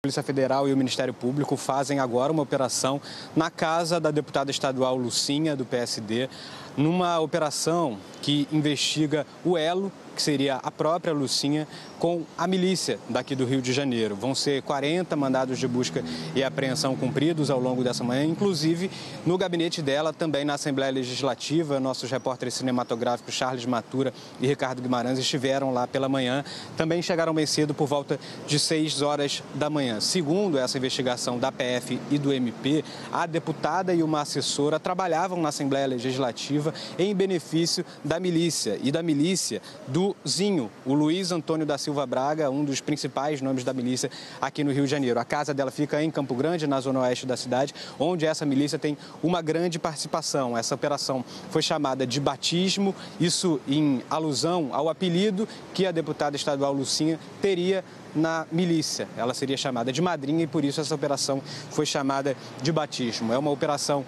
Polícia Federal e o Ministério Público fazem agora uma operação na casa da deputada estadual Lucinha, do PSD, numa operação que investiga o elo, que seria a própria Lucinha, com a milícia daqui do Rio de Janeiro. Vão ser 40 mandados de busca e apreensão cumpridos ao longo dessa manhã, inclusive no gabinete dela, também na Assembleia Legislativa. Nossos repórteres cinematográficos Charles Matura e Ricardo Guimarães estiveram lá pela manhã. Também chegaram bem cedo, por volta de 6 horas da manhã. Segundo essa investigação da PF e do MP, a deputada e uma assessora trabalhavam na Assembleia Legislativa em benefício da milícia e da milícia do Zinho, o Luiz Antônio da Silva Braga, um dos principais nomes da milícia aqui no Rio de Janeiro. A casa dela fica em Campo Grande, na zona oeste da cidade, onde essa milícia tem uma grande participação. Essa operação foi chamada de batismo, isso em alusão ao apelido que a deputada estadual Lucinha teria na milícia. Ela seria chamada de madrinha e por isso essa operação foi chamada de batismo. É uma operação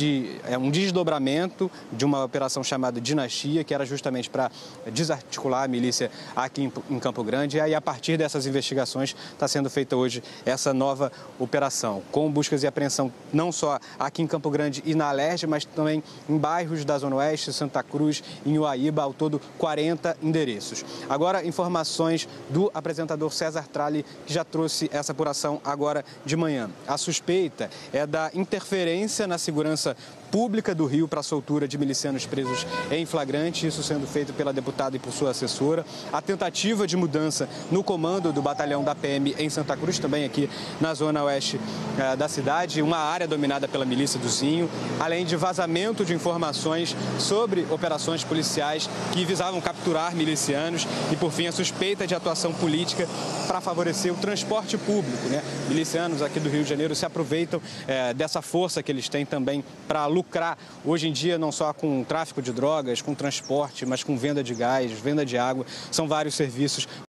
é um desdobramento de uma operação chamada Dinastia, que era justamente para desarticular a milícia aqui em Campo Grande. E aí, a partir dessas investigações, está sendo feita hoje essa nova operação, com buscas e apreensão não só aqui em Campo Grande e na Alerj, mas também em bairros da Zona Oeste, Santa Cruz, em Uaíba, ao todo 40 endereços. Agora, informações do apresentador César Tralli, que já trouxe essa apuração agora de manhã. A suspeita é da interferência na segurança pública do Rio para a soltura de milicianos presos em flagrante, isso sendo feito pela deputada e por sua assessora. A tentativa de mudança no comando do batalhão da PM em Santa Cruz, também aqui na zona oeste da cidade, uma área dominada pela milícia do Zinho, além de vazamento de informações sobre operações policiais que visavam capturar milicianos e, por fim, a suspeita de atuação política para favorecer o transporte público, né? Milicianos aqui do Rio de Janeiro se aproveitam dessa força que eles têm também para lucrar hoje em dia, não só com tráfico de drogas, com transporte, mas com venda de gás, venda de água. São vários serviços